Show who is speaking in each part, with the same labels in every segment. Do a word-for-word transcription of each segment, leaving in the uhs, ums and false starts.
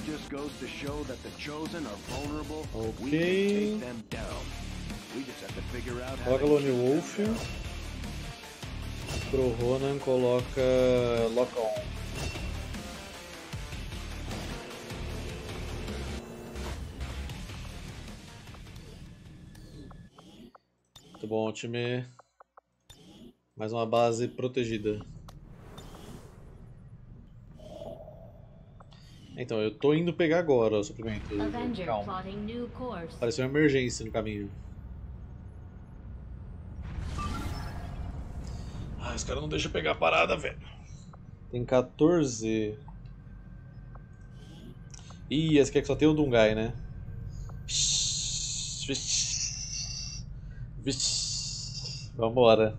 Speaker 1: just goes to show that the chosen are vulnerable.
Speaker 2: Ok.
Speaker 1: We can take them down. We just have to figure out how
Speaker 2: Coloca
Speaker 1: to
Speaker 2: Lone Wolf. Pro Ronan coloca Lock On. Muito bom, time. Mais uma base protegida. Então, eu tô indo pegar agora o suprimento. Calma. Apareceu uma emergência no caminho. Ah, esse cara não deixa eu pegar a parada, velho. Tem quatorze. Ih, esse aqui é que só tem o Dungai, né? Vixe. Vixe. Vambora.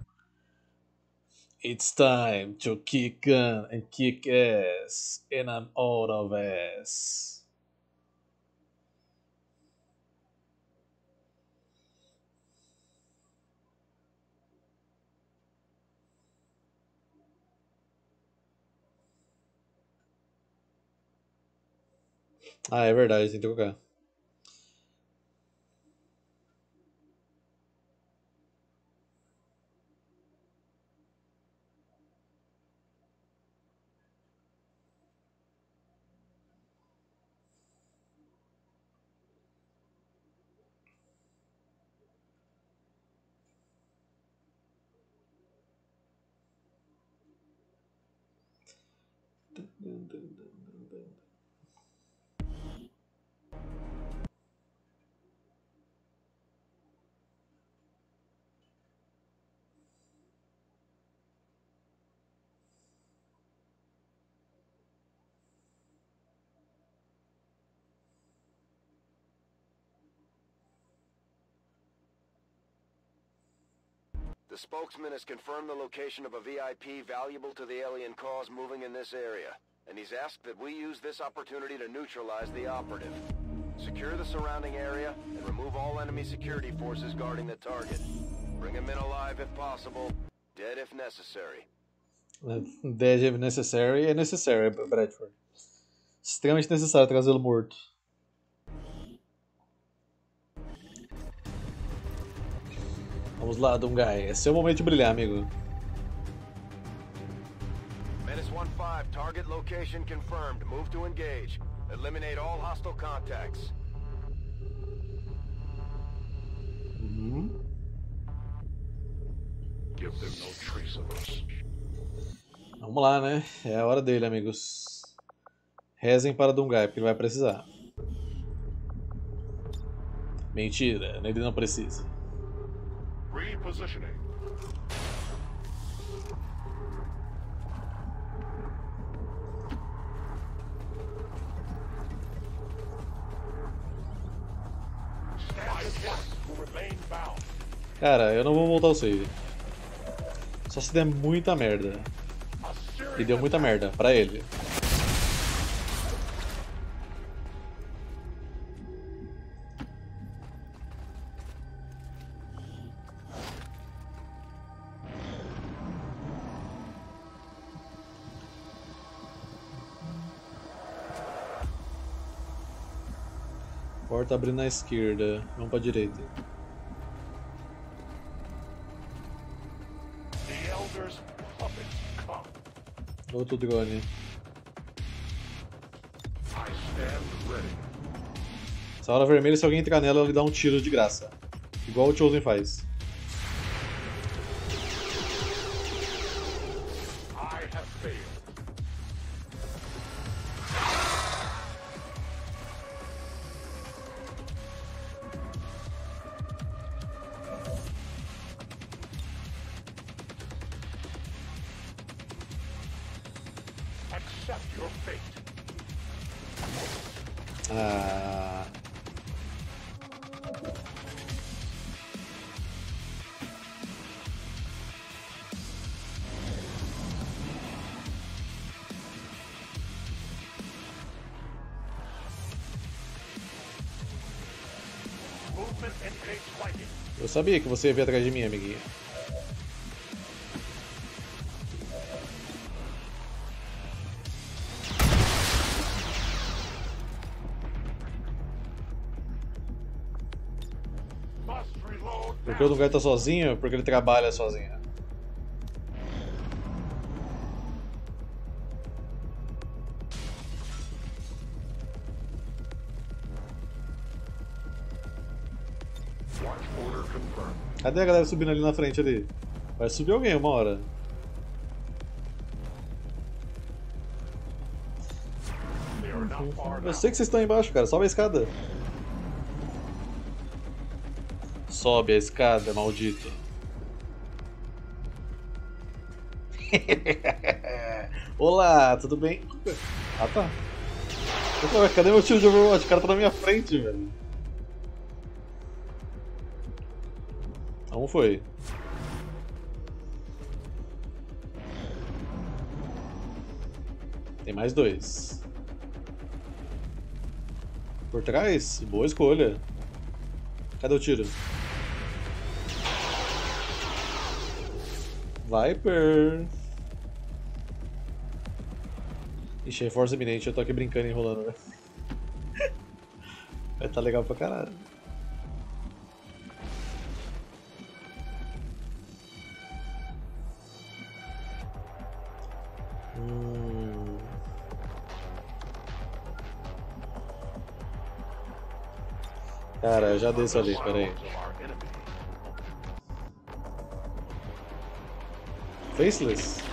Speaker 2: It's time to kick gun and kick ass, and I'm out of ass. Ah, é verdade, tem que trocar.
Speaker 1: The spokesman has confirmed the location of a V I P valuable to the alien cause moving in this area, and he's asked that we use this opportunity to neutralize the operative. Secure the surrounding area and remove all enemy security forces guarding the target. Bring him in alive if possible, dead if necessary.
Speaker 2: Dead if necessary é necessário, Bradford. Extremamente necessário trazê-lo morto. Vamos lá, Dungai. Esse é o momento de brilhar, amigo.
Speaker 1: Menace one five, target location confirmed. Move to engage. Eliminate all hostile contacts.
Speaker 2: Uhum.
Speaker 1: Give them no trace of us.
Speaker 2: Vamos lá, né? É a hora dele, amigos. Rezem para Dungai, porque ele vai precisar. Mentira, ele não precisa.
Speaker 1: Repositioning.
Speaker 2: Cara, eu não vou voltar o save. Só se der muita merda. E deu muita merda pra ele. Porta abrindo na esquerda. Vamos pra direita. Outro drone. Essa hora vermelha, se alguém entrar nela, ele dá um tiro de graça. Igual o Chosen faz. Ah. Eu sabia que você ia vir atrás de mim, amiguinho. Porque o Dungai tá sozinho, porque ele trabalha sozinho. Cadê a galera subindo ali na frente ali? Vai subir alguém uma hora. Eu sei que vocês estão aí embaixo, cara. Sobe a escada. Sobe a escada, maldito. Olá, tudo bem? Ah, tá. Opa, cadê meu tiro de Overwatch? O cara tá na minha frente, velho. Como foi? Tem mais dois. Por trás? Boa escolha. Cadê o tiro? Viper. Ixi, reforço iminente, eu tô aqui brincando e enrolando, né? Vai tá legal pra caralho. Hum. Cara, eu já desço ali, peraí. Faceless?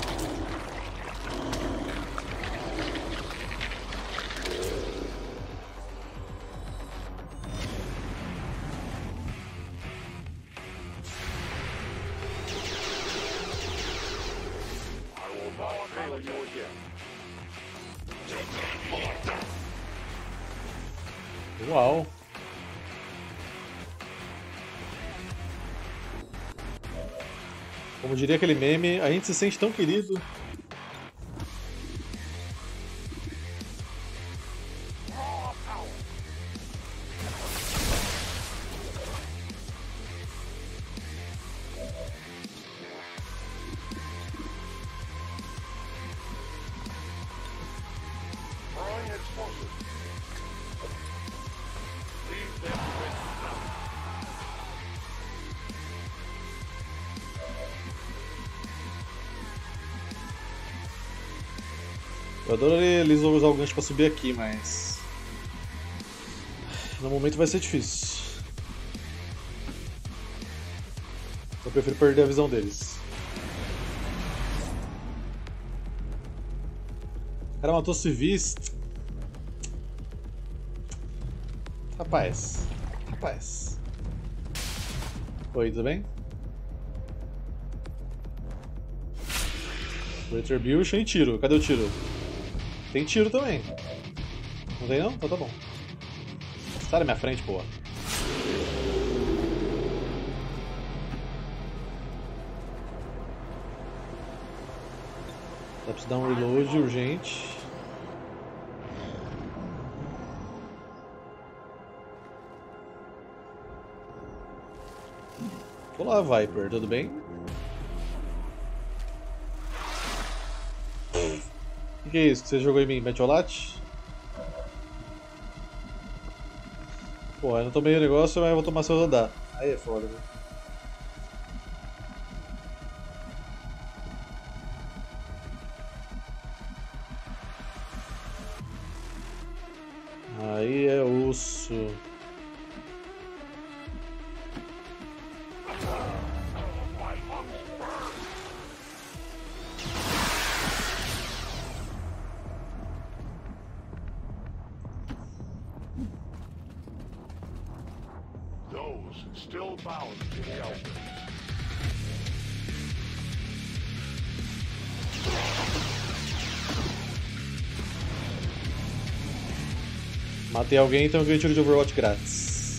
Speaker 2: Uau! Como diria aquele meme, a gente se sente tão querido. Eu adoro eles usar o gancho pra subir aqui, mas no momento vai ser difícil. Eu prefiro perder a visão deles. O cara matou civis. Rapaz. Rapaz. Oi, tudo bem? Retribution e tiro. Cadê o tiro? Tem tiro também. Não tem não? Então tá bom. Sai da minha frente, porra. Dá pra dar um reload urgente. Olá, Viper, tudo bem? O que é isso que você jogou em mim? Metiolate? Pô, eu não tomei o negócio, mas eu vou tomar seu rodar. Aí é foda, né? Aí é osso.
Speaker 3: Still bound to the Elder.
Speaker 2: Matei alguém, então eu ganhei tiro de Overwatch grátis.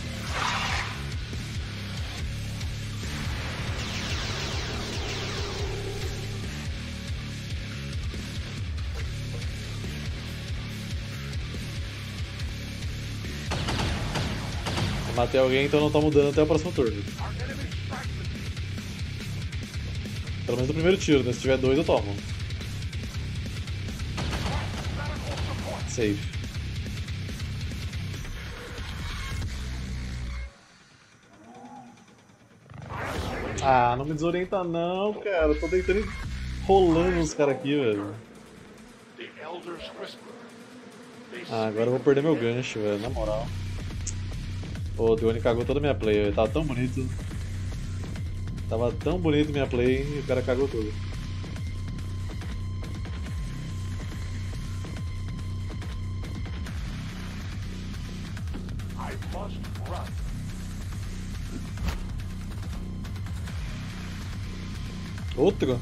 Speaker 2: Matei alguém, então não tomo dano até o próximo turno. Pelo menos o primeiro tiro, né? Se tiver dois eu tomo. Safe. Ah, não me desorienta não, cara. Eu tô deitando e rolando os caras aqui, velho. Ah, agora eu vou perder meu gancho, velho, na moral. Ô, o Drone cagou toda a minha play, velho. Tava tão bonito. Tava tão bonito minha play e o cara cagou tudo. Outro?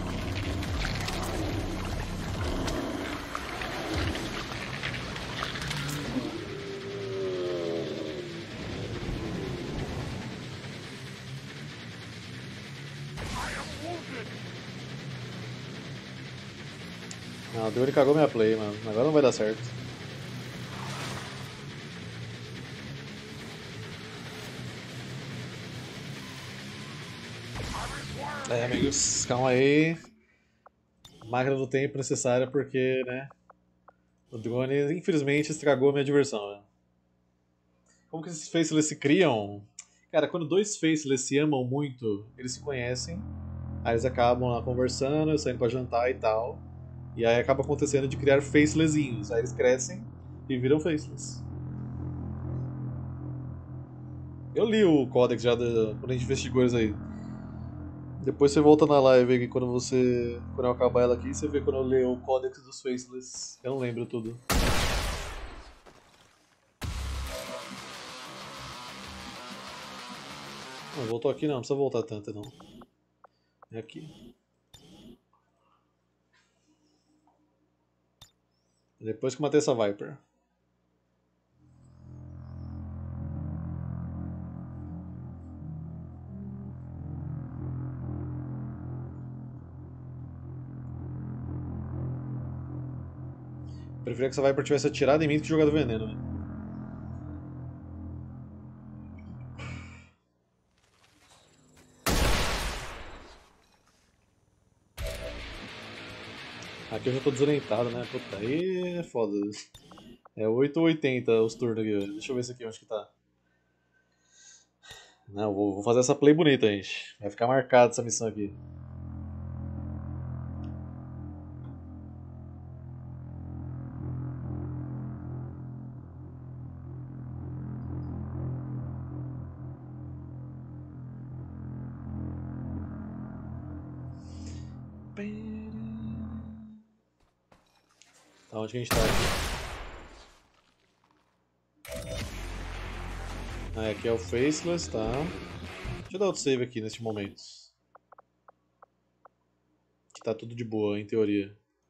Speaker 2: Não, o Drone cagou minha play, mano. Agora não vai dar certo. É, amigos, calma aí. Máquina do tempo necessária porque, né? O drone, infelizmente, estragou a minha diversão, né? Como que esses faceless se criam? Cara, quando dois faceless se amam muito, eles se conhecem, aí eles acabam lá conversando, saindo pra jantar e tal, e aí acaba acontecendo de criar facelessinhos. Aí eles crescem e viram faceless. Eu li o Codex já da, quando a gente investigou isso aí. Depois você volta na live aqui quando você. Quando eu acabar ela aqui, você vê quando eu leio o Codex dos Faceless. Eu não lembro tudo. Não, voltou aqui não, não precisa voltar tanto não. É aqui. Depois que eu matei essa Viper. Preferia que essa Viper tivesse atirado em mim do que jogado veneno, né? Aqui eu já tô desorientado, né? Puta, aí é foda. É oito ou oitenta os turnos aqui, velho. Deixa eu ver se aqui onde que tá. Não, vou, vou fazer essa play bonita, gente. Vai ficar marcada essa missão aqui. Tá, onde que a gente tá aqui? Ah, aqui é o Faceless, tá? Deixa eu dar outro save aqui neste momento. Que tá tudo de boa, em teoria.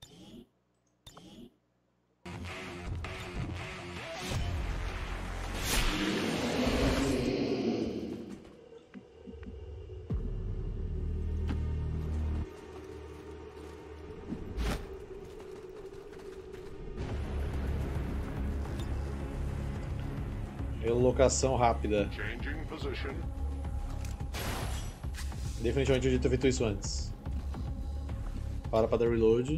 Speaker 2: Relocação rápida. Definitivamente eu devia ter feito isso antes. Para para dar reload.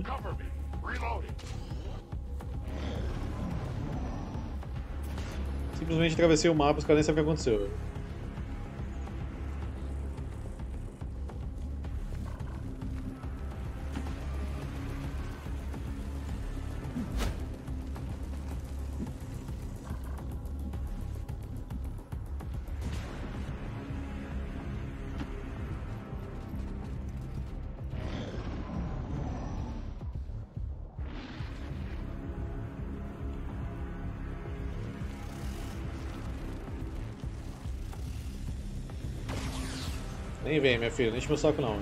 Speaker 2: Simplesmente atravessei o mapa e os caras nem sabem o que aconteceu. Nem vem, minha filha, não enche meu saco não.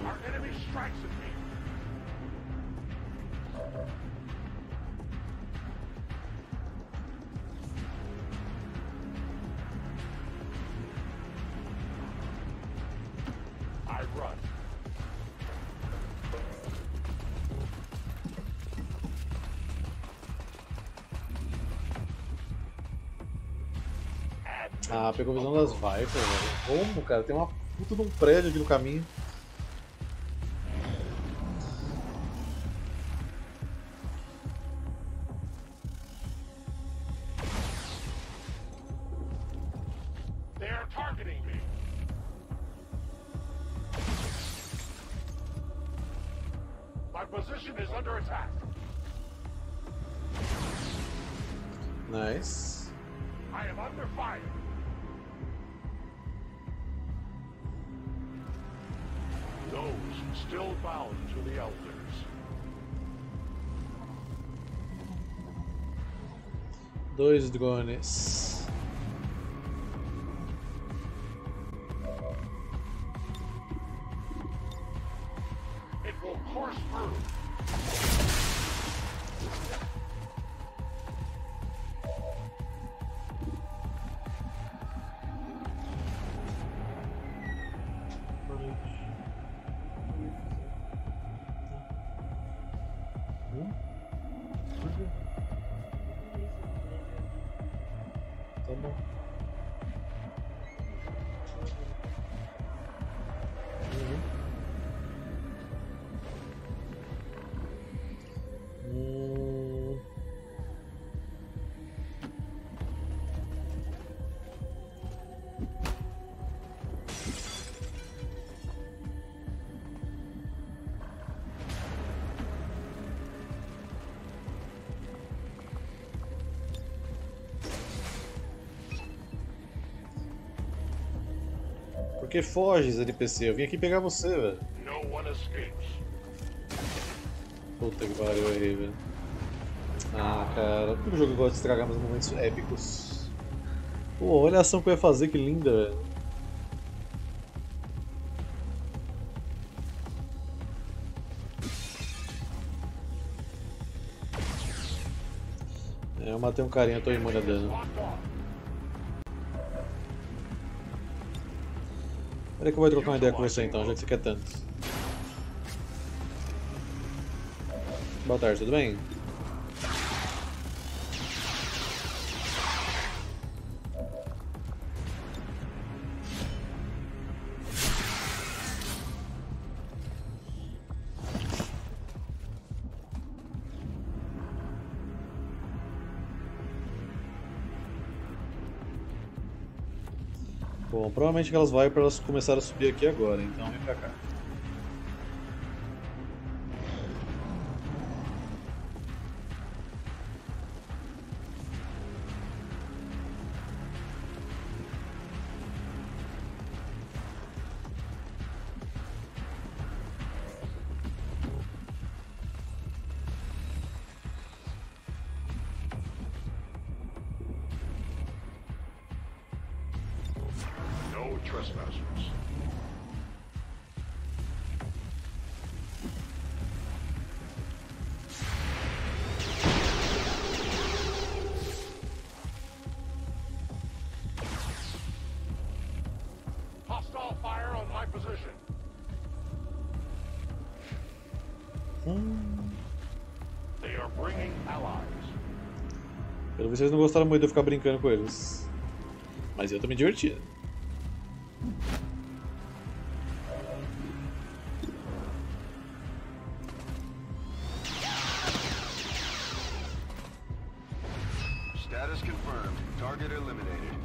Speaker 2: Ah, pegou a visão das Viper, velho. Como, cara? Tem uma puta de um prédio aqui no caminho.
Speaker 3: position is under attack.
Speaker 2: Nice.
Speaker 3: I am under fire. Those still bound to the elders.
Speaker 2: Dois drones.
Speaker 3: It will course through.
Speaker 2: Tá bom. Hum. Por que foges, N P C? Eu vim aqui pegar você, velho.
Speaker 3: No one escapes.
Speaker 2: Puta que pariu, eu errei, velho. Ah, cara, por que o jogo gosta de estragar meus momentos épicos? Pô, olha a ação que eu ia fazer, que linda, velho. É, eu matei um carinha, tô imune a dano. Peraí que eu vou trocar uma ideia com você então, já que você quer tanto. Boa tarde, tudo bem? Bom, provavelmente elas vão para elas começarem a subir aqui agora, então vem pra cá.
Speaker 3: No trespassers. Hostile fire on my position.
Speaker 2: Hum.
Speaker 3: They are bringing allies.
Speaker 2: Pelo visto vocês não gostaram muito de eu ficar brincando com eles. Mas eu tô me divertindo.
Speaker 1: Status confirmed. Target eliminated.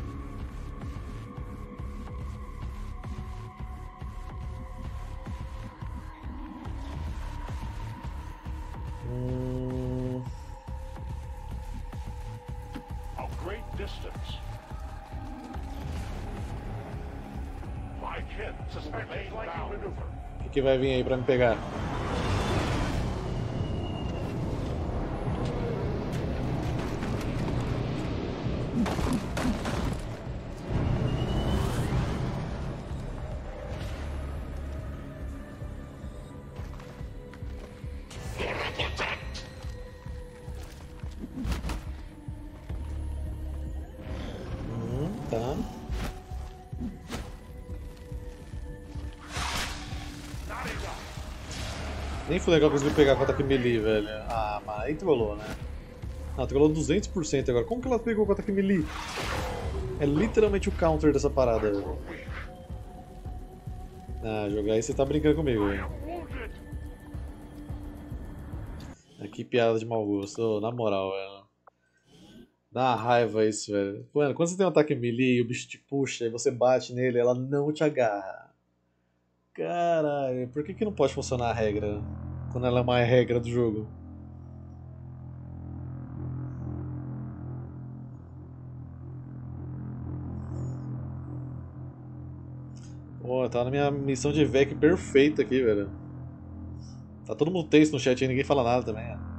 Speaker 2: Hum.
Speaker 3: A great distance. My kin suspect a flanking maneuver.
Speaker 2: O que, que vai vir aí pra me pegar? Hum, tá. Nem foi legal conseguir pegar com ataque melee, velho. Ah, mas aí trollou, né? Ah, trollou duzentos por cento agora. Como que ela pegou com ataque melee? É literalmente o counter dessa parada, velho. Ah, jogar aí você tá brincando comigo, velho. Ah, que piada de mau gosto, oh, na moral, velho. Dá uma raiva isso, velho. Mano, quando você tem um ataque melee e o bicho te puxa e você bate nele, ela não te agarra. Caralho, por que que não pode funcionar a regra? Quando ela é uma regra do jogo. Pô, tá na minha missão de V E C perfeita aqui, velho. Tá todo mundo tenso no chat aí, ninguém fala nada também. Ó.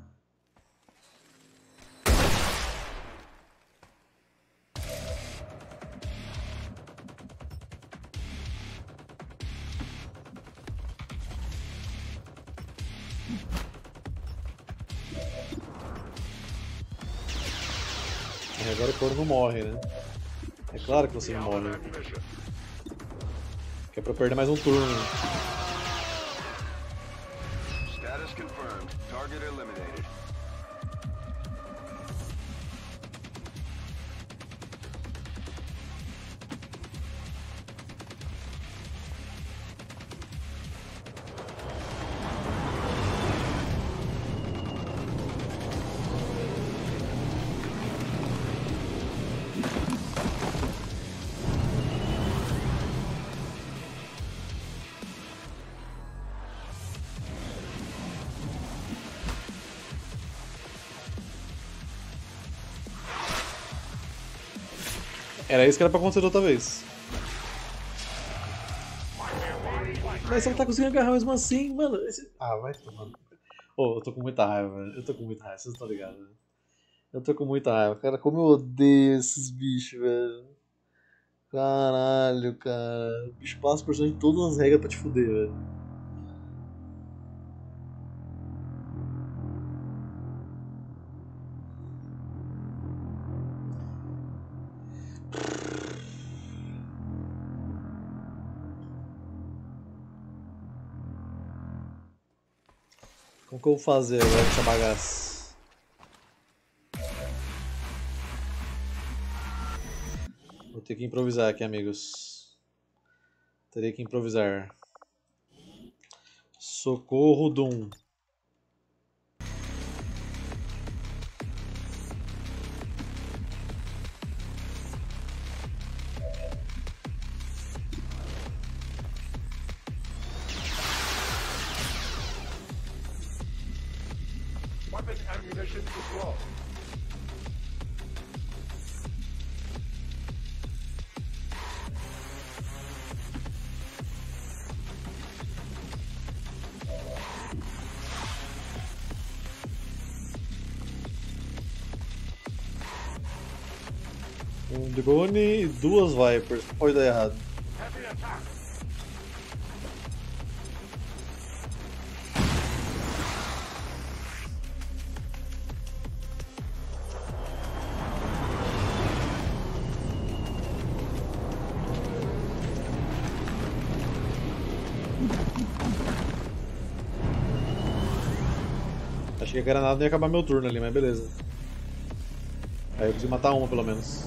Speaker 2: E agora o Corno não morre, né? É claro que você não morre. Que é pra perder mais um turno.
Speaker 1: Status confirmed. Target eliminated.
Speaker 2: Era isso que era pra acontecer da outra vez. Mas ela tá conseguindo agarrar mesmo assim, mano. Esse... Ah, vai tomar. Ô, eu tô com muita raiva, velho. Eu tô com muita raiva, vocês estão ligados, velho. Eu tô com muita raiva. Cara, como eu odeio esses bichos, velho. Caralho, cara. O bicho passa por cima de todas as regras pra te fuder, velho. Como que eu vou fazer agora com essa bagaça? Vou ter que improvisar aqui, amigos. Terei que improvisar. Socorro, Doom.
Speaker 3: Weapon ammunition is low.
Speaker 2: Um drone e duas Vipers. Não pode dar errado.
Speaker 3: Heavy attack.
Speaker 2: Achei que a granada ia acabar meu turno ali, mas beleza. Aí eu consegui matar uma pelo menos.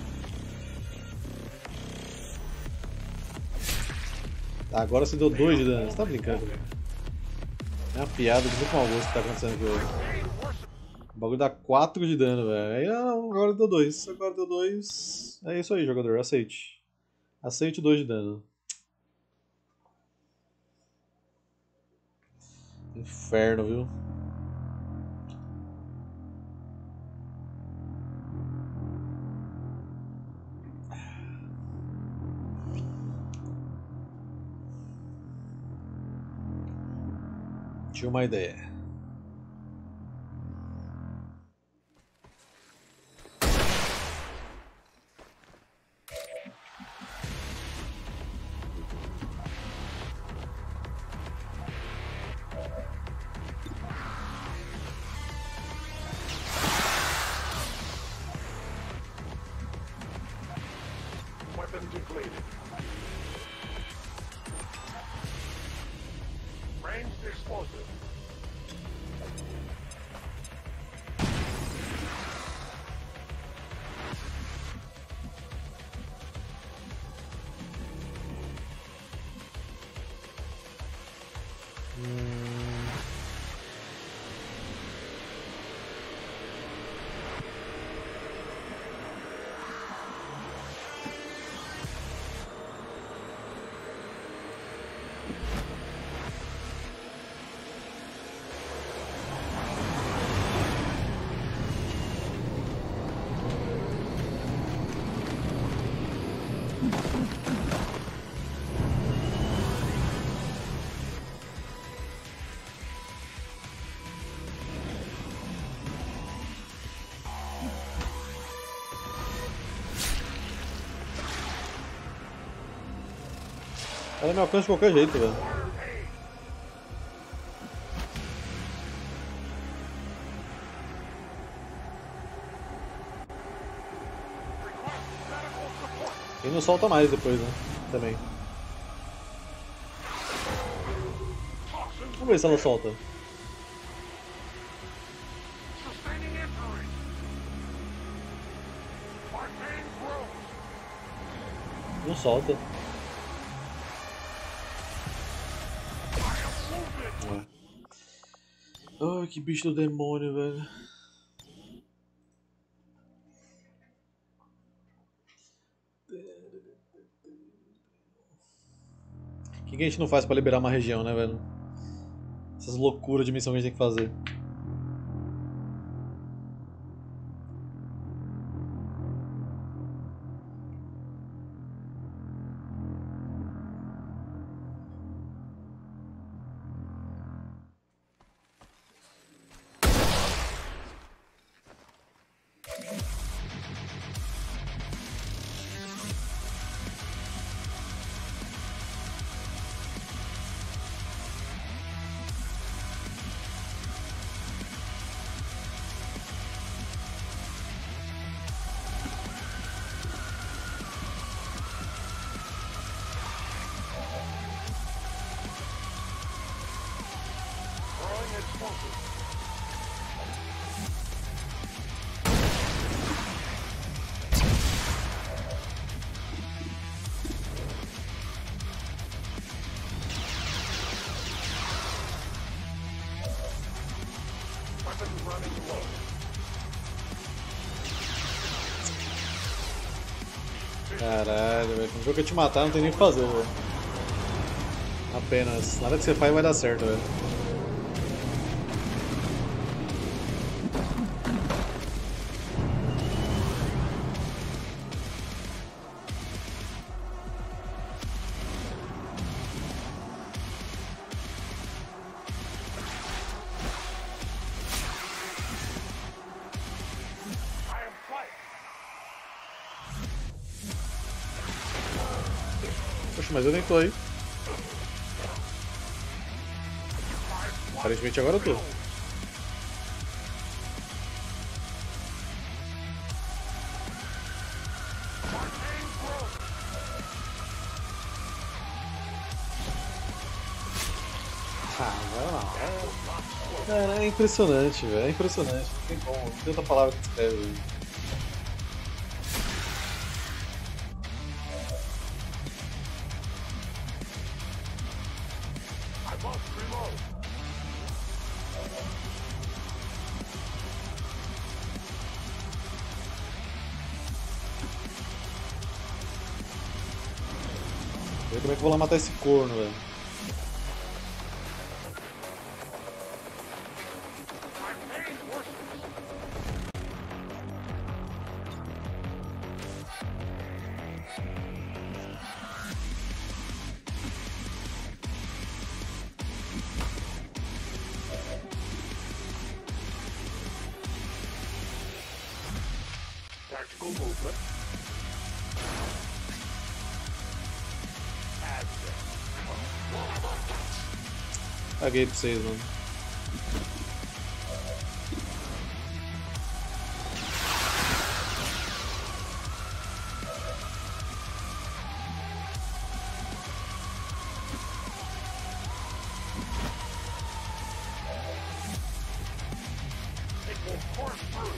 Speaker 2: Tá, agora você deu dois de dano. Você tá brincando, velho. É uma piada de muito mau gosto que tá acontecendo aqui hoje. O bagulho dá quatro de dano, velho. Aí não, agora deu dois. Agora deu dois. É isso aí, jogador. Aceite. Aceite dois de dano. Inferno, viu? Tinha uma ideia.
Speaker 3: Weapon depleted. Ranged explosive.
Speaker 2: Ela me alcança de qualquer jeito, velho. E não solta mais depois, né? Também. Vamos ver se ela solta. Não solta. É. Ai, que bicho do demônio, velho. O que a gente não faz pra liberar uma região, né, velho? Essas loucuras de missão que a gente tem que fazer. Caralho, velho. Quando o jogo quer te matar, não tem nem o que fazer, velho. Apenas. Nada que você faz vai dar certo, velho. Poxa, mas eu nem tô aí. Aparentemente agora eu tô. Ah, vai lá. Cara, é impressionante, velho. É impressionante. Não tem como. Não tem outra palavra que descreve, velho. Como é que eu vou lá matar esse corno, velho?
Speaker 3: Tactical movement.
Speaker 2: Caguei pra vocês, mano.
Speaker 3: It will course through.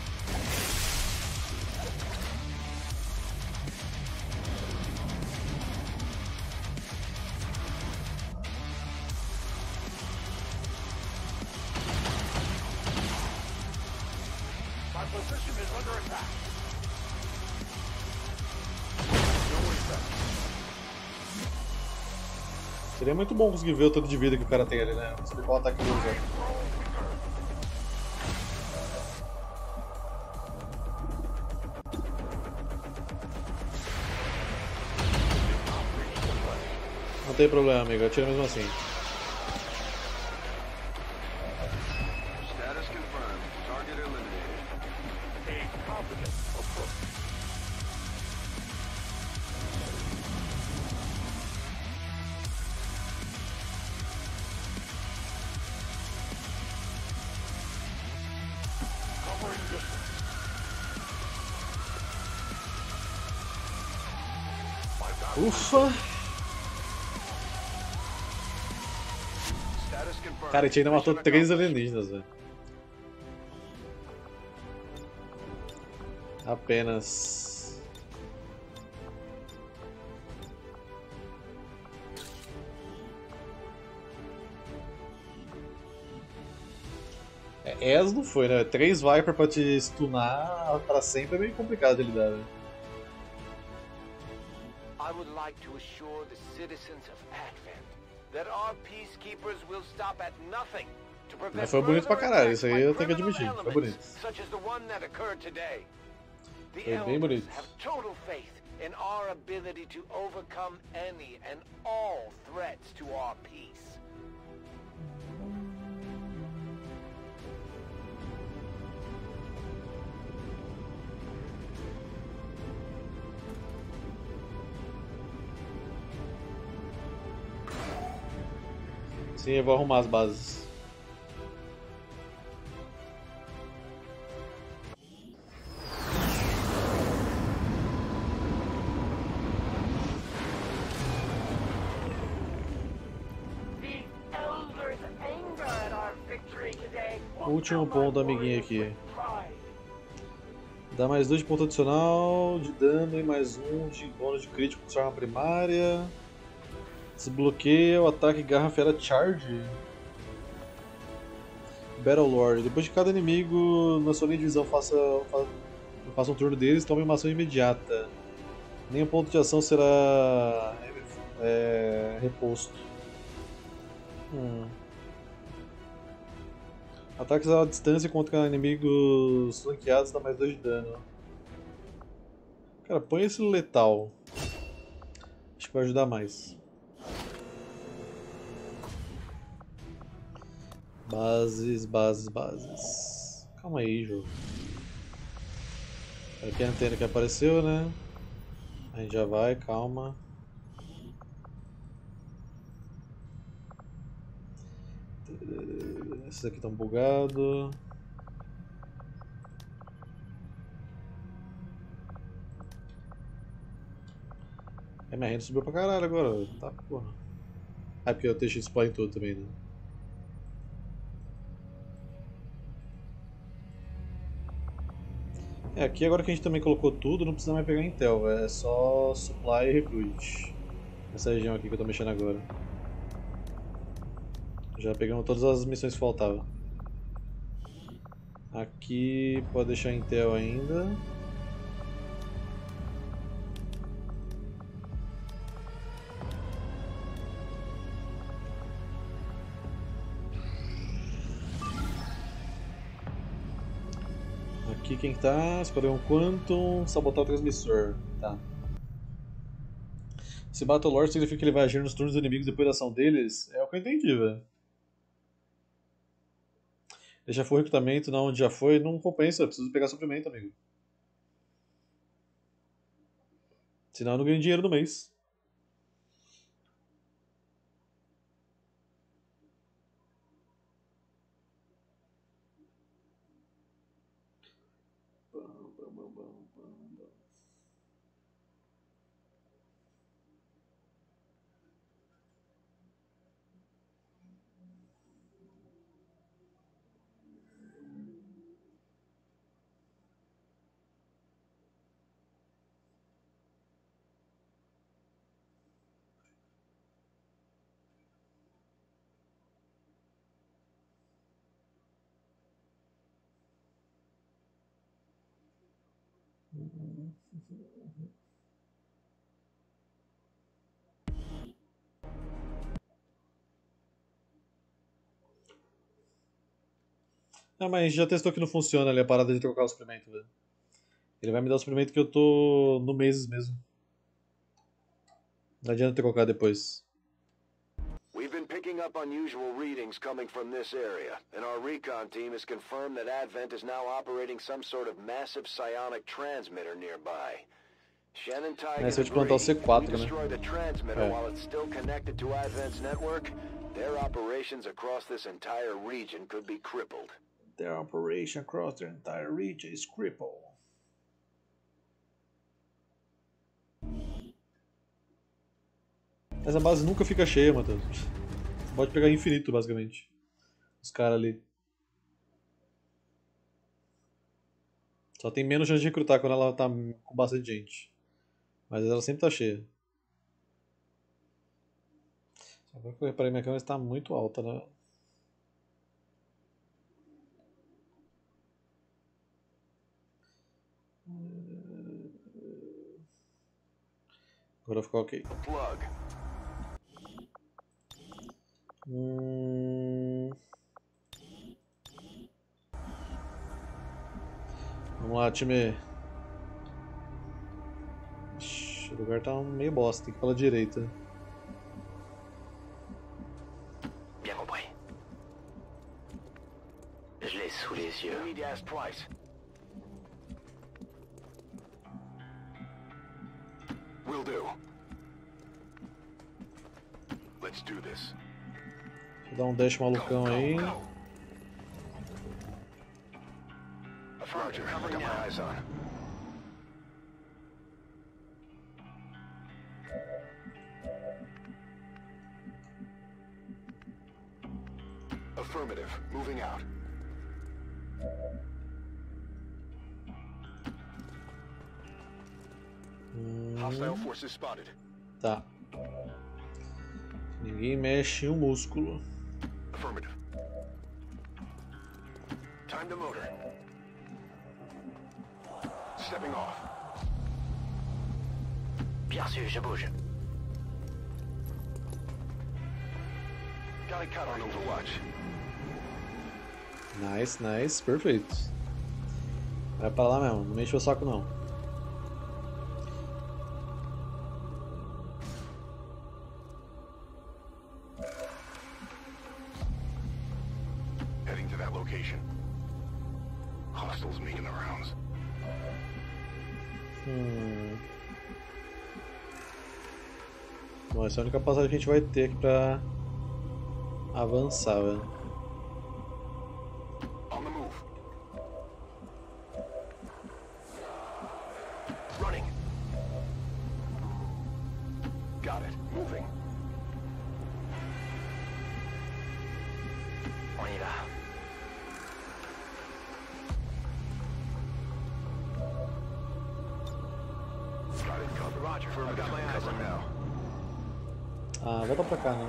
Speaker 3: My position is under attack. No effect.
Speaker 2: Seria muito bom conseguir ver o tanto de vida que o cara tem ali, né? Não saber qual ataque ele usa. Não tem problema, amigo. Atira mesmo assim.
Speaker 1: Status confirmed. Target eliminated.
Speaker 3: A competent approach.
Speaker 2: Ufa! Cara, a gente ainda matou três alienígenas, velho. Apenas. É, As não foi, né? Três Viper pra te stunar pra sempre é meio complicado de lidar, né?
Speaker 4: I would like to assure the citizens of Advent that our peacekeepers will stop at nothing to prevent
Speaker 2: Mas foi bonito pra
Speaker 4: further
Speaker 2: caralho,
Speaker 4: attacks
Speaker 2: isso aí
Speaker 4: by
Speaker 2: eu tenho que
Speaker 4: criminal
Speaker 2: admitir, foi
Speaker 4: elements,
Speaker 2: bonito.
Speaker 4: such as the one that occurred today. The
Speaker 2: Foi bem
Speaker 4: elders
Speaker 2: bonito.
Speaker 4: have total faith in our ability to overcome any and all threats to our peace.
Speaker 2: Sim, eu vou arrumar as bases.
Speaker 4: The elders' anger at our victory today will
Speaker 2: Último
Speaker 4: fill my
Speaker 2: ponto, amiguinho
Speaker 4: warriors
Speaker 2: aqui.
Speaker 4: with pride.
Speaker 2: Dá mais dois de ponto adicional de dano e mais um de bônus de crítico com sua arma primária. Desbloqueia o ataque Garra Fera Charge. Battle Lord. Depois de cada inimigo na sua linha de visão faça, faça, faça um turno deles, tome uma ação imediata. Nenhum ponto de ação será é, reposto. Hum. Ataques à distância contra inimigos flanqueados dá mais dois de dano. Cara, põe esse letal. Acho que vai ajudar mais. Bases, bases, bases. Calma aí, jogo. Aqui a antena que apareceu, né? A gente já vai, calma. Esses aqui estão bugados. É, minha renda subiu pra caralho agora. Tá, porra. Ah, porque eu deixei spot em tudo também, né? É, aqui agora que a gente também colocou tudo, não precisa mais pegar Intel, é só Supply e Recruit. Nessa região aqui que eu tô mexendo agora. Já pegamos todas as missões que faltavam. Aqui pode deixar Intel ainda. Aqui quem tá? Esquadrão Quantum, sabotar o transmissor. Tá. Se Battle Lord significa que ele vai agir nos turnos dos inimigos depois da ação deles? É o que eu entendi, velho. Ele já foi recrutamento, não, onde já foi, não compensa, eu preciso pegar suprimento, amigo. Senão eu não ganho dinheiro no mês. Ah, mas a gente já testou que não funciona ali a parada de trocar o suprimento, velho. Ele vai me dar o suprimento que eu tô no meses mesmo. Não adianta trocar depois.
Speaker 1: We've been picking up unusual readings coming from this area, and our recon team has confirmed that Advent is now operating some sort of massive psionic transmitter nearby. Shannon Tigan
Speaker 2: Essa é de plantar o C quatro,
Speaker 1: we
Speaker 2: né?
Speaker 1: destroy the transmitter
Speaker 2: É.
Speaker 1: while it's still connected to Advent's network. Their operations across this entire region could be crippled.
Speaker 2: Their operation across the entire region is crippled. Essa base nunca fica cheia, Matheus. Você pode pegar infinito, basicamente. Os caras ali. Só tem menos chance de recrutar quando ela tá com bastante gente. Mas ela sempre tá cheia. Só que eu reparei que minha câmera está muito alta, né? Agora ficou ok.
Speaker 1: Plug.
Speaker 2: Hum... Vamos lá, time. Ixi, o lugar tá meio bosta, tem que ir pela direita.
Speaker 4: Bien compris. Je l'ai sous les yeux.
Speaker 1: You need to ask twice. Will do. Let's do this.
Speaker 2: Deixa eu dar um dash malucão aí.
Speaker 1: Roger, got my eyes on. Affirmative. Moving out. Hostile
Speaker 2: Hum,
Speaker 1: forces spotted.
Speaker 2: tá. Ninguém mexe um músculo.
Speaker 1: Affirmative. Time to motor. Stepping off.
Speaker 4: Bien sûr, je bouge.
Speaker 1: Got it cut on Overwatch.
Speaker 2: Nice, nice, perfeito. Vai pra lá mesmo, não mexe o saco não.
Speaker 1: Heading to that location. Hostiles making the rounds.
Speaker 2: Hum. Bom, essa é a única passagem que a gente vai ter aqui pra avançar, velho.
Speaker 1: On the move. Running. Got it. Moving.
Speaker 4: On y va.
Speaker 1: Got it covered. Roger. I got my eyes on now.
Speaker 2: Ah, volta pra cá, não.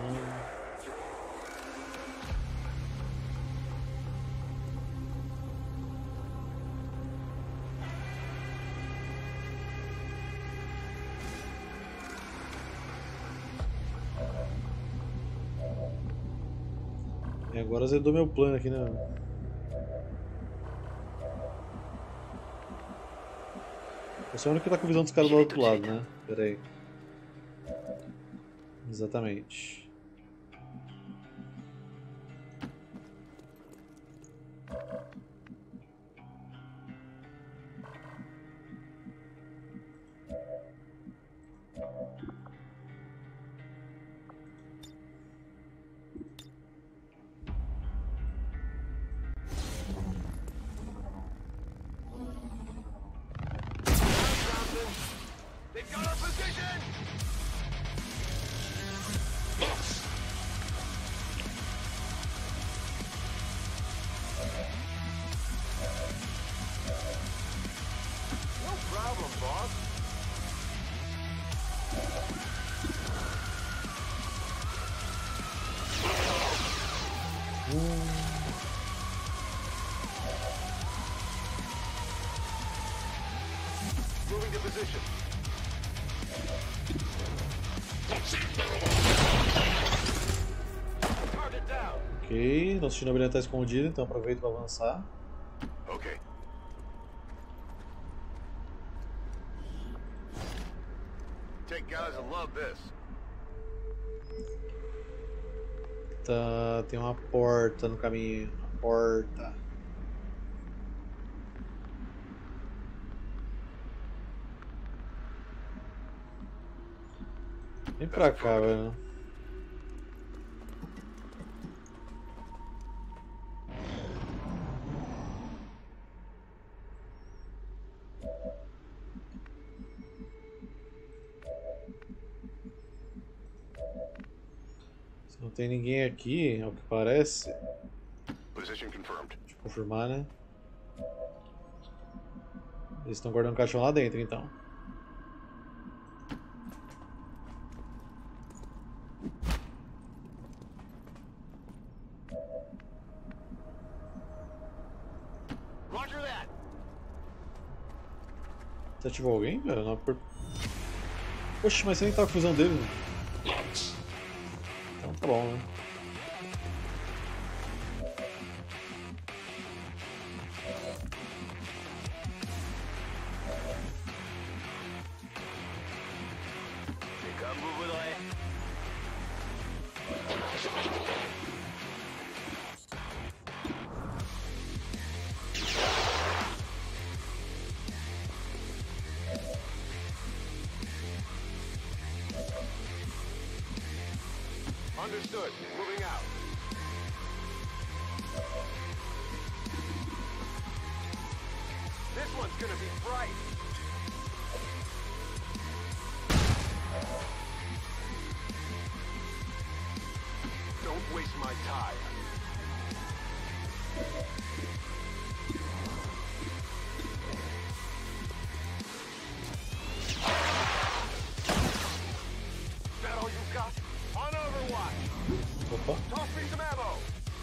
Speaker 2: E agora azedou meu plano aqui, né? Você é o único que tá com visão dos caras do outro lado, né? Pera aí. Exatamente.
Speaker 1: They've got our position! No problem, boss. Moving to position. Target down.
Speaker 2: Ok, nosso Shinobi está escondido, então aproveita para avançar.
Speaker 1: Okay. Take guys that love this.
Speaker 2: Tá, tem uma porta no caminho. Uma porta. Vem pra cá, velho. Não tem ninguém aqui, ao que parece.
Speaker 3: Position confirmed.
Speaker 2: Deixa eu confirmar, né? Eles estão guardando o caixão lá dentro, então.
Speaker 4: Roger that.
Speaker 2: Você ativou alguém, cara? Não, por... Oxe, mas você nem tá com a fusão dele, né? Então tá bom, né?
Speaker 4: C'est comme vous voudrez.
Speaker 3: Understood. Moving out.
Speaker 4: This one's gonna be bright.
Speaker 3: Don't waste my time.
Speaker 4: Is that all you've got? On Overwatch.
Speaker 2: Opa.
Speaker 3: Toss me some ammo.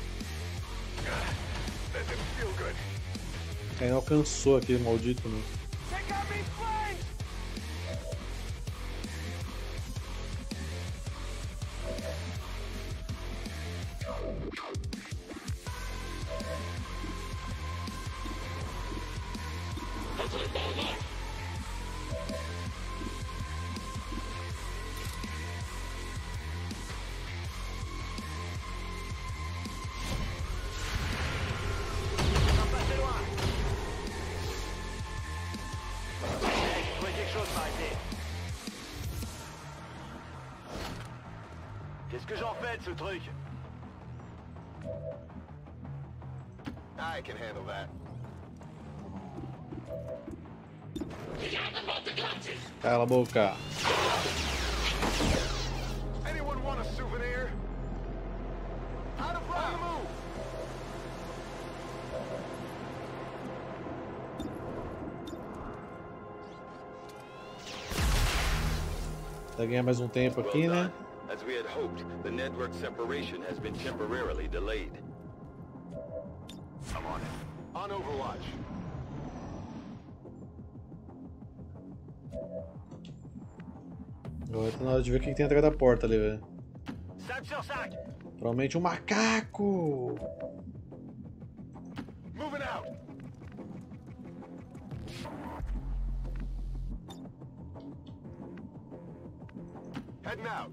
Speaker 3: That didn't feel good.
Speaker 2: Ainda alcançou aquele maldito, né?
Speaker 4: Take out these flames! On va passer loin. Je vois quelque chose m'arrêter. Qu'est-ce que j'en fais de ce truc?
Speaker 3: I can handle that.
Speaker 2: Cala a boca.
Speaker 3: Anyone want a souvenir? Out of round. On the move.
Speaker 2: Vai ganhar mais um tempo aqui, né?
Speaker 5: As we had hoped, the network separation has been temporarily delayed.
Speaker 3: I'm on it. On Overwatch.
Speaker 2: Agora tá na hora de ver o que tem atrás da porta ali, velho.
Speaker 4: cinq sur cinq.
Speaker 2: Provavelmente um macaco!
Speaker 3: Moving out. Heading out.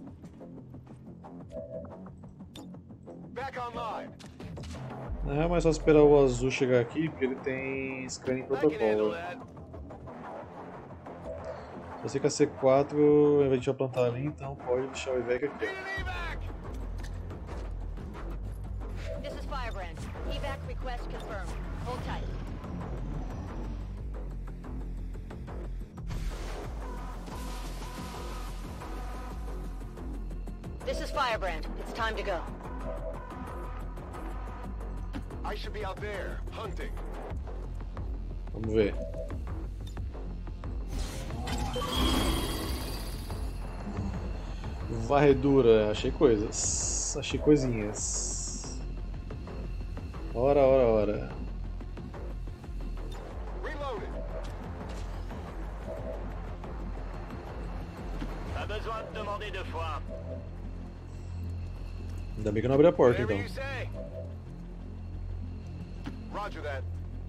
Speaker 3: Back online.
Speaker 2: Não é mais só esperar o azul chegar aqui, porque ele tem scanning
Speaker 4: I can handle
Speaker 2: protocolo.
Speaker 4: that.
Speaker 2: Se você quer C quatro, ao invés de eu plantar ali, então pode deixar o evac aqui.
Speaker 3: Need an evac.
Speaker 6: This is Firebrand. Evac request confirmed. Hold tight. This is Firebrand. It's time to go.
Speaker 3: I should be out there, hunting.
Speaker 2: Vamos ver. Varredura, achei coisas. Achei coisinhas. Ora, ora, ora.
Speaker 3: Reloaded.
Speaker 4: Pas besoin de demander deux fois.
Speaker 2: Ainda bem que eu não abri a porta,
Speaker 4: Whatever
Speaker 2: então.
Speaker 4: you say.
Speaker 3: Roger that.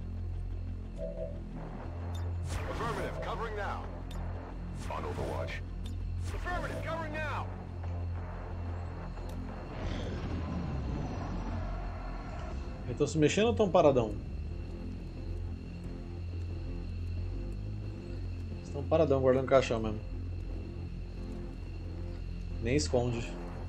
Speaker 3: Affirmative, covering now. On Overwatch. Affirmative, covering now.
Speaker 2: Estão se mexendo ou estão paradão? Estão paradão, guardando caixão mesmo. Nem esconde.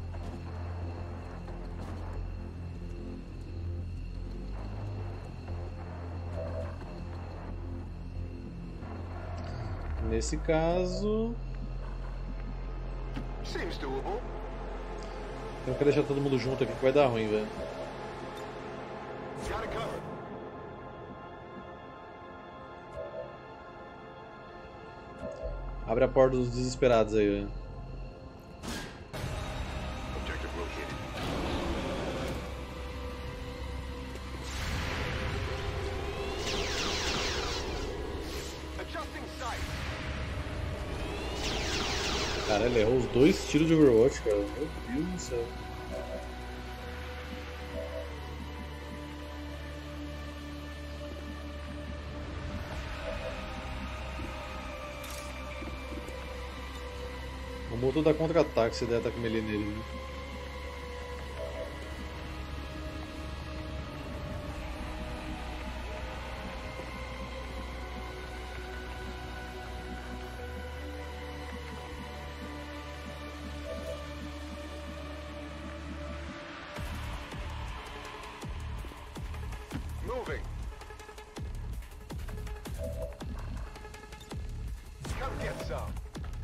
Speaker 2: Nesse caso,
Speaker 3: Seems doable.
Speaker 2: Eu quero deixar todo mundo junto aqui que vai dar ruim, velho.
Speaker 3: Got it covered.
Speaker 2: Abre a porta dos desesperados aí, velho.
Speaker 3: Objective located. Adjusting sight.
Speaker 2: Cara, ele errou os dois tiros de Overwatch, cara. Meu Deus do céu. O motor dá contra-ataque se der ataque melee nele, né?
Speaker 3: Moving. Come get some.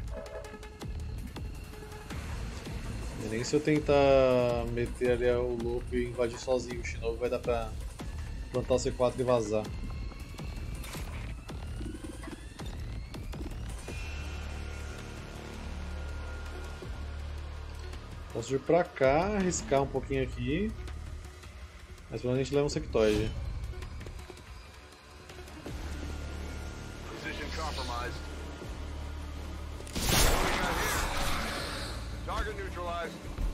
Speaker 2: E nem se eu tentar meter ali o lobo e invadir sozinho o Shinobi vai dar pra plantar o C quatro e vazar. Posso ir pra cá, arriscar um pouquinho aqui, mas pelo menos a gente leva um sectoide.
Speaker 3: Position compromised. Target neutralized.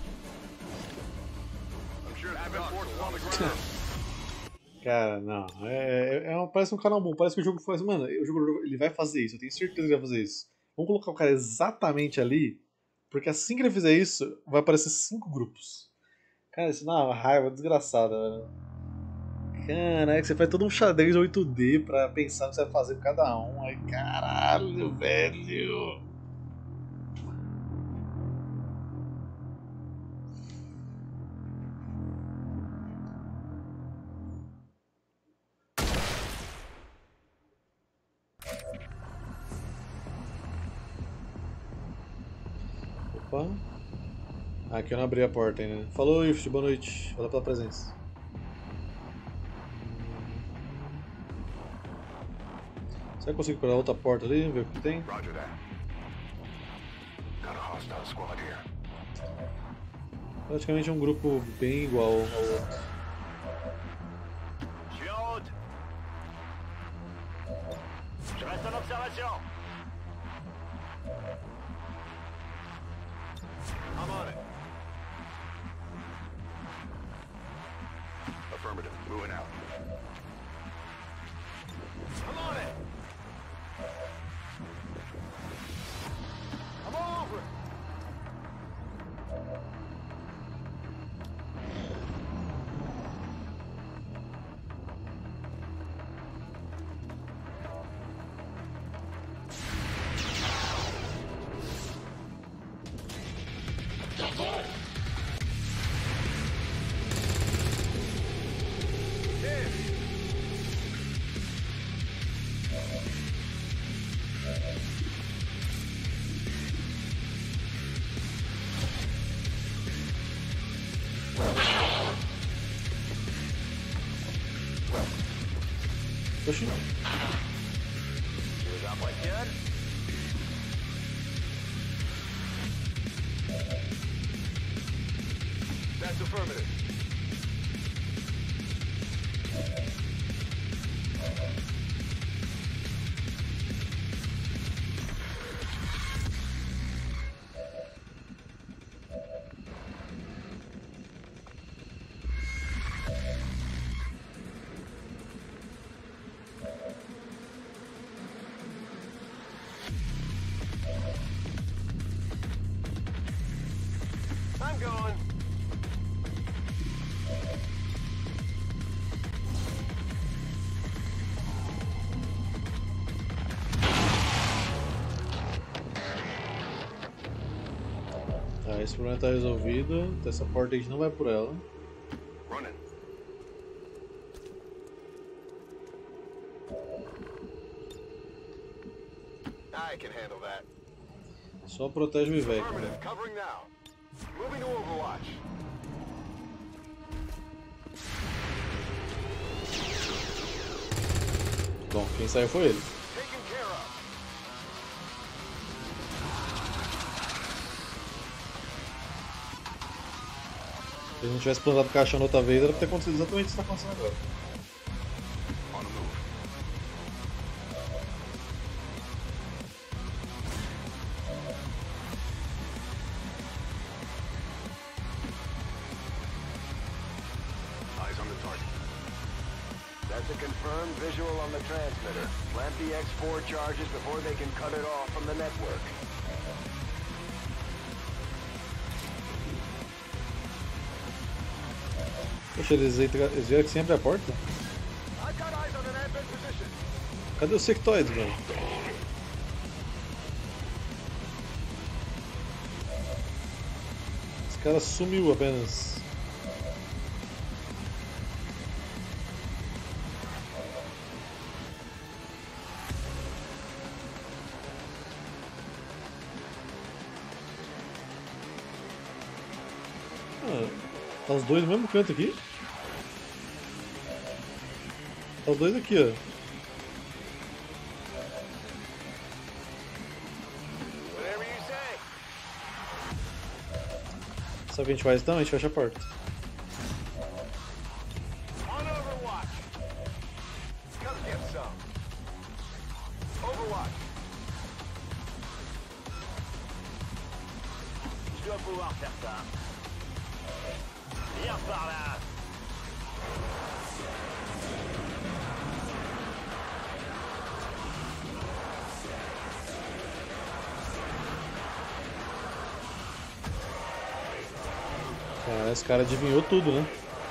Speaker 3: I'm sure the forces on the ground.
Speaker 2: Cara, não, é, é, é uma- parece um canal bom, parece que o jogo faz, mano, o jogo ele vai fazer isso, eu tenho certeza que ele vai fazer isso. Vamos colocar o cara exatamente ali, porque assim que ele fizer isso, vai aparecer cinco grupos. Cara, isso dá uma raiva desgraçada, velho. Caraca, você faz todo um xadrez oito D pra pensar no que você vai fazer com cada um. Ai, caralho, velho. Opa. Ah, aqui eu não abri a porta ainda. Falou, Ift, boa noite. Valeu pela presença. Será que eu consigo pegar outra porta ali? Ver o que tem?
Speaker 3: Roger that. Got a hostile squad here.
Speaker 2: Praticamente é um grupo bem igual ao outro.
Speaker 4: Claude! Je reste en observation.
Speaker 3: I'm on it. Affirmative. Moving out. I'm on it. I'm all over it.
Speaker 2: Oxi.
Speaker 4: Je vous impressionne?
Speaker 3: That's affirmative. I'm going.
Speaker 2: Tá, esse problema tá resolvido. Essa porta a gente não vai por ela.
Speaker 3: Running. I can handle that.
Speaker 2: Só protege o Ivec, né?
Speaker 3: Affirmative. Covering now. Moving to Overwatch.
Speaker 2: Bom, quem saiu foi ele.
Speaker 3: Taken care of.
Speaker 2: Se ele não tivesse plantado o caixão da outra vez, era pra ter acontecido exatamente isso que está acontecendo agora.
Speaker 3: On the move. Eyes on the target.
Speaker 1: That's a confirmed visual on the transmitter. Plant the X four charges before they can cut it off from the network.
Speaker 2: Poxa, eles, entra... eles vieram que sempre a porta?
Speaker 3: I've got eyes on an advent position.
Speaker 2: Cadê os sectoides, mano? Esse cara sumiu apenas. Ah, tá os dois no mesmo canto aqui? Tá os dois aqui, ó.
Speaker 3: Whatever you say.
Speaker 2: Sabe o que a gente faz então? A gente fecha a porta.
Speaker 3: On Overwatch. Come get some. Overwatch.
Speaker 4: Je dois pouvoir faire ça. Viens par là.
Speaker 2: Cara, esse cara adivinhou tudo, né?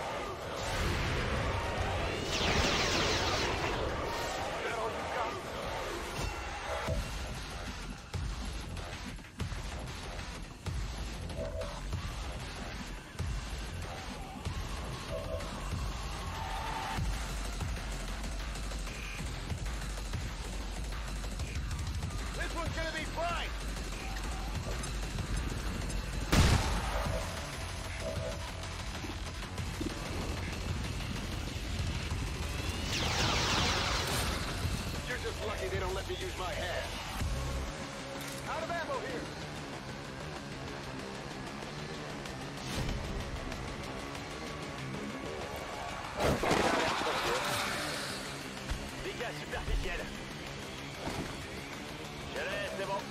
Speaker 3: This one's gonna be fine. You're just lucky they don't let me use my hand. Out of ammo here.
Speaker 4: Dégâts superficiels. Je laisse, c'est bon.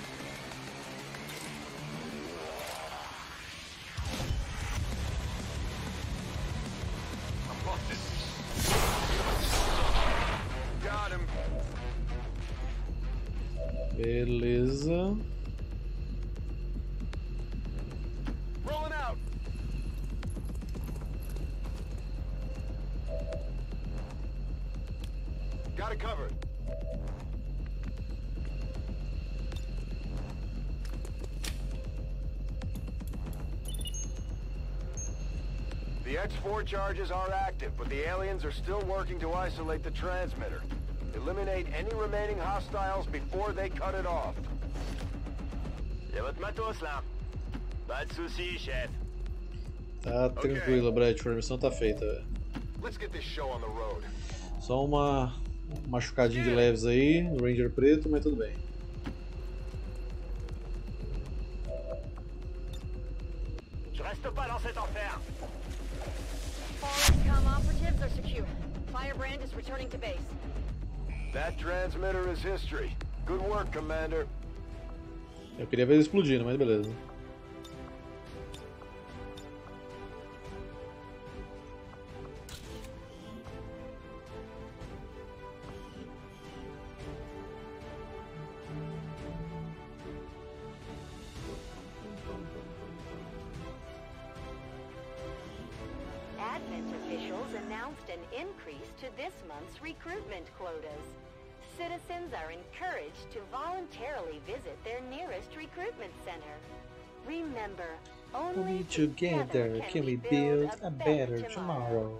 Speaker 3: I'm busted. Got him.
Speaker 2: Beleza.
Speaker 3: Rolling out. Got it covered.
Speaker 1: The X four charges are active, but the aliens are still working to isolate the transmitter. Eliminate any remaining hostiles before they cut it off.
Speaker 4: Y'a votre matos là. Pas de soucis, chef.
Speaker 2: Tá tranquilo, Bradford. A missão tá feita, velho.
Speaker 3: Let's get this show on the road.
Speaker 2: Só uma um machucadinho de leves aí no Ranger preto, mas tudo bem.
Speaker 4: Je reste pas dans cet enfer.
Speaker 6: All com operatives are secure. Firebrand is returning to base.
Speaker 1: That transmitter is history. Good work, Commander.
Speaker 2: Eu queria ver ele explodindo, mas beleza.
Speaker 6: Advent officials announced an increase to this month's recruitment quotas. Citizens are encouraged to voluntarily visit their nearest recruitment center. Remember, only
Speaker 2: together can we build a better tomorrow.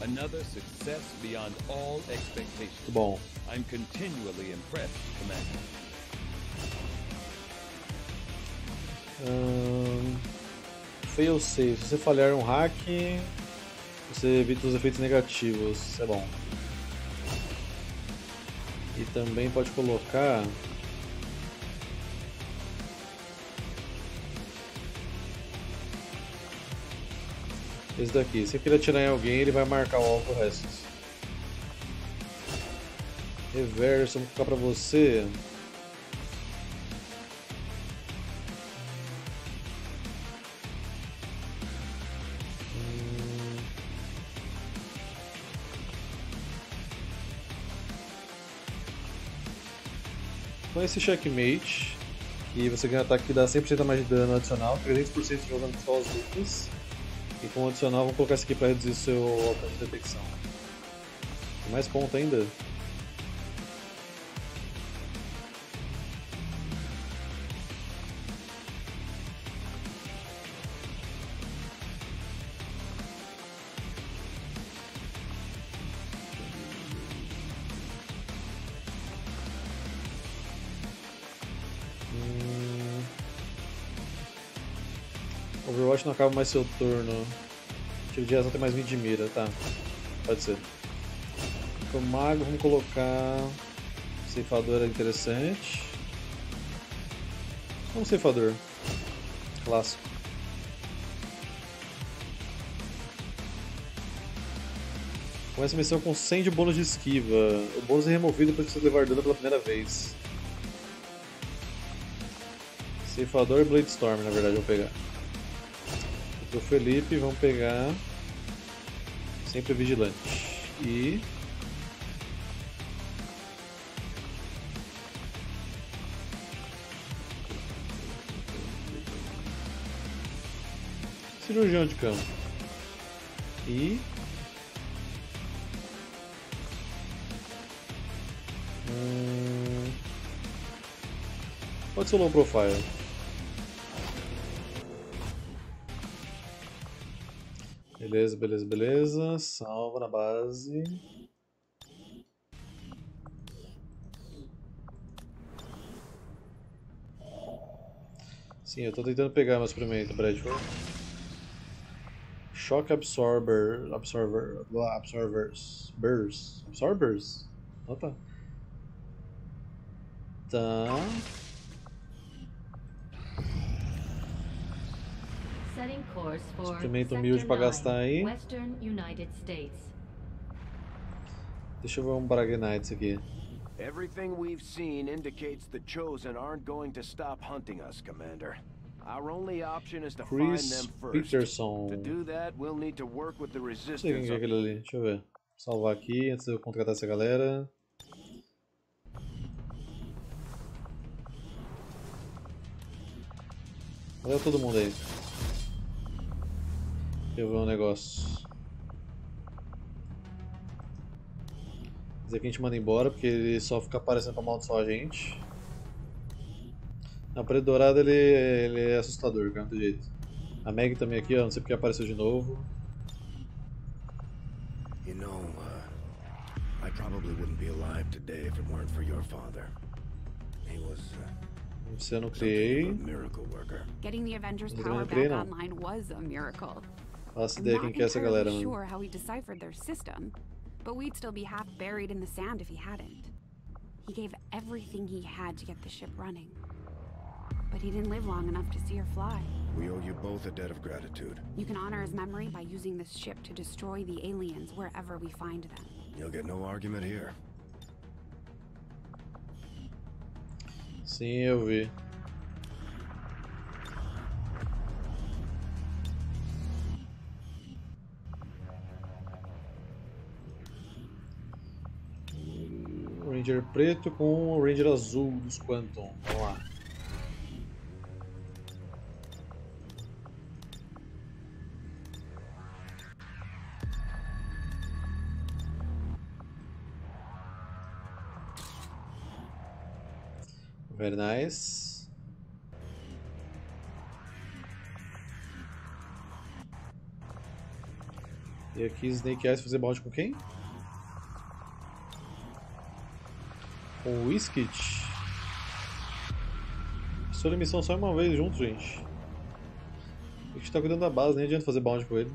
Speaker 5: Another success beyond all expectations.
Speaker 2: Muito bom.
Speaker 5: I'm continually impressed, Commander.
Speaker 2: Hum, fail safe. Se você falhar um hack, você evita os efeitos negativos. Isso é bom. E também pode colocar esse daqui. Se ele atirar em alguém, ele vai marcar o alvo pro resto. Reverso, vamos colocar pra você. Hum. Com esse checkmate, e você ganha um ataque que dá cem por cento a mais de dano adicional, trezentos por cento jogando só as lutas. E com o adicional, vamos colocar isso aqui para reduzir o seu alcance de detecção. Tem mais ponto ainda? Hum... Overwatch não acaba mais seu turno. Tiro de reação tem mais vinte de mira, tá. Pode ser. O mago, vamos colocar. Ceifador é interessante. Vamos ceifador. Clássico. Começa a missão com cem de bônus de esquiva. O bônus é removido depois que você levar dano pela primeira vez. Ceifador e Bladestorm, na verdade, eu vou pegar. O Felipe, vamos pegar sempre vigilante e cirurgião de campo e hum... pode ser low profile. Beleza, beleza, beleza. Salva na base. Sim, eu tô tentando pegar meu experimento, Bradford. Shock Absorber. Absorber. Absorbers. Burrs. Absorbers? Opa. Tá. Experimento humilde pra gastar aí. Deixa eu ver um Braganites aqui.
Speaker 1: Everything we've seen indicates the Chosen aren't going to stop hunting us, Commander. Our only option is to find them first.
Speaker 2: Peterson.
Speaker 1: To do that, we'll need to work with the
Speaker 2: Não sei
Speaker 1: resistance.
Speaker 2: quem é aquele ali. Deixa eu ver. Salvar aqui antes de eu contratar essa galera. Olha todo mundo aí. Deixa eu ver um negócio. Dizer que a gente manda embora porque ele só fica aparecendo pra amaldiçoar a gente. Na parede dourada ele, ele é assustador, cara, não tem jeito. A Meg também aqui, ó, não sei porque apareceu de novo.
Speaker 3: You know, uh, I probably wouldn't be alive today if it weren't for your father. He was uh,
Speaker 2: Você não criei.
Speaker 3: miracle worker.
Speaker 7: Getting the Avengers
Speaker 2: Mas eu
Speaker 7: power
Speaker 2: não criei,
Speaker 7: back
Speaker 2: não.
Speaker 7: online was a miracle.
Speaker 2: Faço
Speaker 7: I'm
Speaker 2: ideia
Speaker 7: not
Speaker 2: quem que é essa galera,
Speaker 7: entirely
Speaker 2: mano.
Speaker 7: sure how he deciphered their system, but we'd still be half buried in the sand if he hadn't. He gave everything he had to get the ship running. But he didn't live long enough to see her fly.
Speaker 3: We owe you both a debt of gratitude.
Speaker 7: You can honor his memory by using this ship to destroy the aliens wherever we find them.
Speaker 3: You'll get no argument here.
Speaker 2: Sim, eu vi. Ranger preto com o Ranger azul dos Quantum. Vamos lá. Very nice. E aqui Snake Eyes fazer bounty com quem? Com o Whiskit. Sua missão só uma vez junto, gente. A gente tá cuidando da base, nem adianta fazer bounty com ele.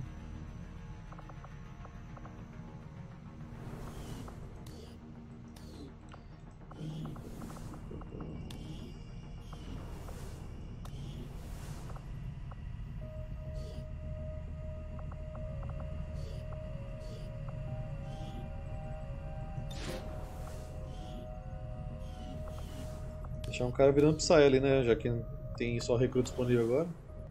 Speaker 2: Deixar um cara virando Psy ali, né? Já que tem só recruta disponível agora.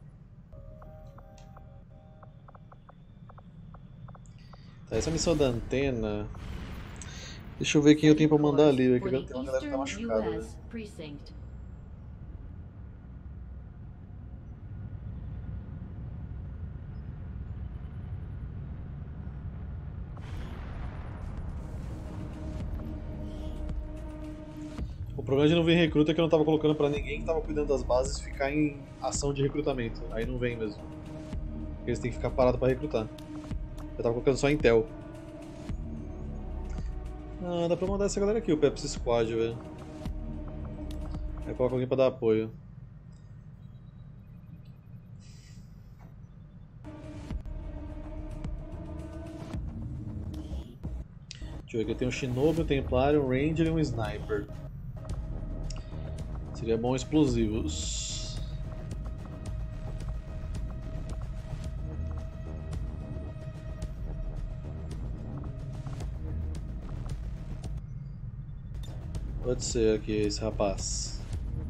Speaker 2: Tá, essa missão da antena. Deixa eu ver quem eu tenho pra mandar ali. Aqui tem uma galera que tá machucada, né? O problema de não vir recruta é que eu não tava colocando pra ninguém que tava cuidando das bases ficar em ação de recrutamento. Aí não vem mesmo. Porque eles têm que ficar parados pra recrutar. Eu tava colocando só Intel. Ah, dá pra mandar essa galera aqui, o Pepsi Squad, velho. Aí coloca alguém pra dar apoio. Deixa eu ver aqui, eu tenho um Shinobi, um Templário, um Ranger e um Sniper. Seria bom explosivos. Pode ser aqui esse rapaz.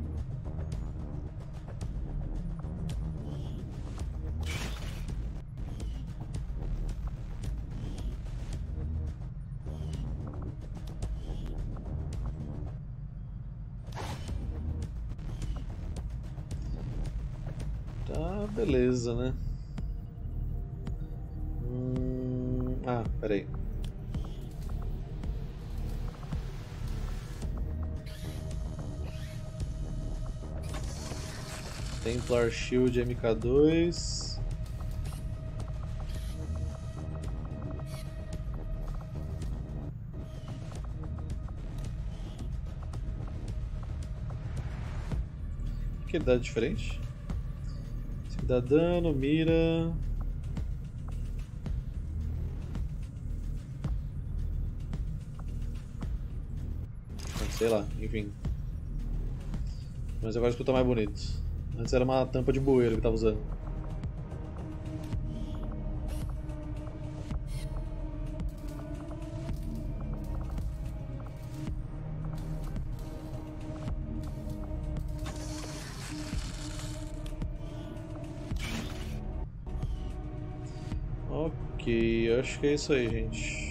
Speaker 2: Tá, beleza, né? Hum... Ah, peraí. Templar Shield M K dois. Que dá diferente? Esse aqui dá dano, mira. Sei lá, enfim. Mas agora escuta mais bonito. Antes era uma tampa de bueiro que tava usando. Ok, acho que é isso aí, gente.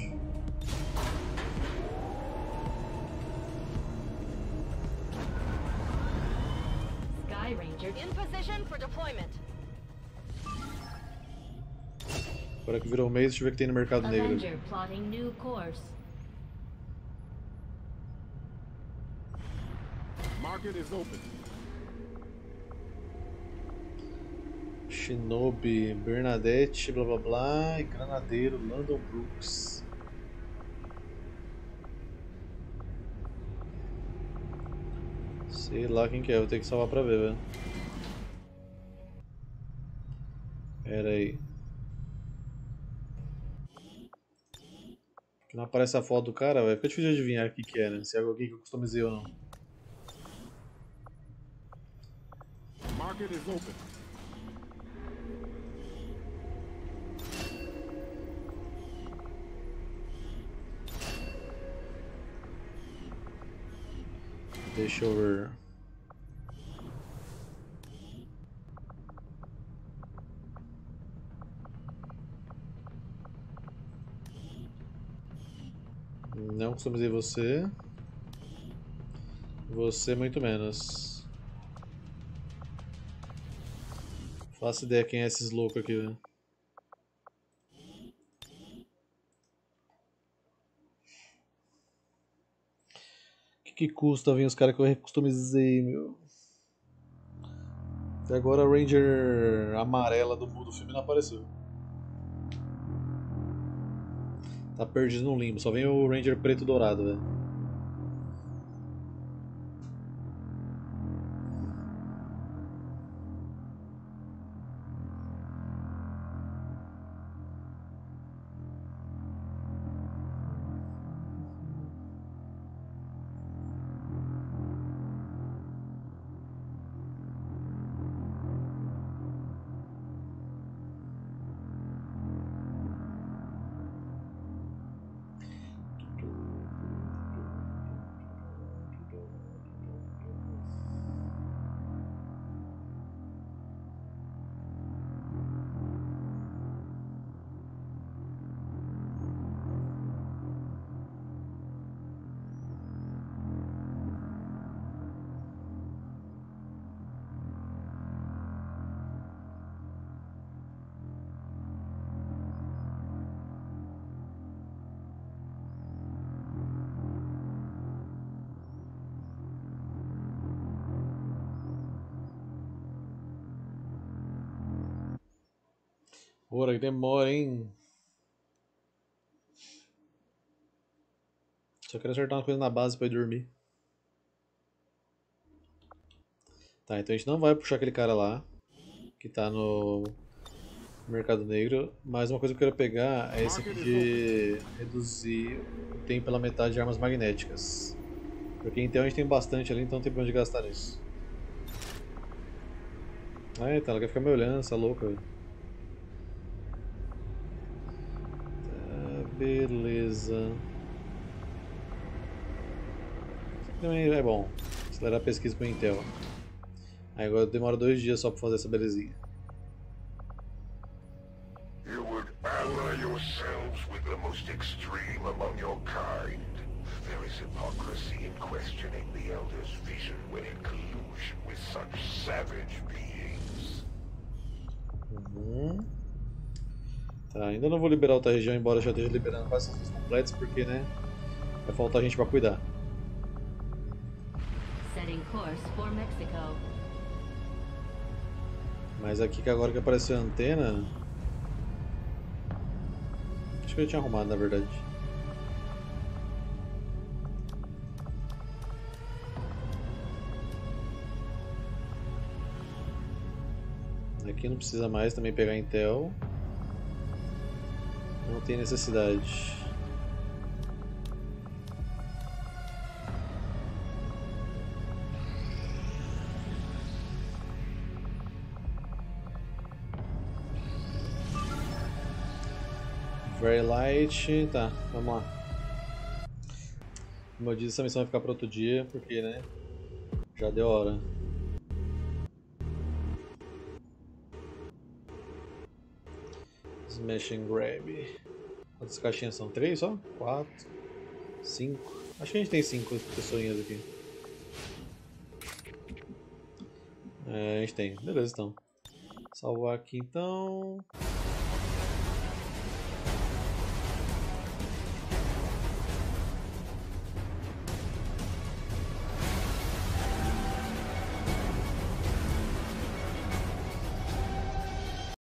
Speaker 6: In position for deployment.
Speaker 2: Agora que virou mês, deixa eu ver o que tem no mercado negro.
Speaker 8: Avenger plotting new course.
Speaker 3: Market is open.
Speaker 2: Shinobi, Bernadette, blá blá blá, e Granadeiro, Landon Brooks. Sei lá quem que é, vou ter que salvar pra ver, velho. Pera aí. Não aparece a foto do cara, velho. Fica difícil de adivinhar o que que é, né? Se é alguém que eu customizei ou não.
Speaker 3: Market is open.
Speaker 2: Deixa eu ver. Não customizei você. Você muito menos. Faço ideia quem é esses loucos aqui, velho. Que que custa vir os caras que eu recustomizei, meu? Até agora a Ranger amarela do, do filme não apareceu. Tá perdido no limbo, só vem o Ranger preto dourado, velho. Ora, que demora, hein? Só quero acertar uma coisa na base pra ir dormir. Tá, então a gente não vai puxar aquele cara lá, que tá no Mercado Negro, mas uma coisa que eu quero pegar é esse aqui de reduzir o tempo pela metade de armas magnéticas. Porque então a gente tem bastante ali, então não tem pra onde gastar nisso. Ah, então ela quer ficar me olhando, essa louca, velho. Beleza. Também é bom. Acelerar a pesquisa com o Intel. Aí agora demora dois dias só pra fazer essa belezinha.
Speaker 9: You would ally yourselves with the most extreme among your kind. There is hypocrisy in questioning the Elder's vision when in collusion with such savage beings.
Speaker 2: Uhum. Tá, ainda não vou liberar outra região, embora já esteja liberando quase todos completos, porque, né, vai faltar gente pra cuidar.
Speaker 8: Setting course for Mexico.
Speaker 2: Mas aqui que agora que apareceu a antena... Acho que eu tinha arrumado, na verdade. Aqui não precisa mais também pegar Intel. Não tem necessidade. Very light. Tá, vamos lá. Como eu disse, essa missão vai ficar para outro dia, porque, né, já deu hora. Smash and Grab. Quantas caixinhas são? Três só? Quatro? Cinco? Acho que a gente tem cinco pessoinhas aqui. É, a gente tem. Beleza, então. Salvar aqui, então.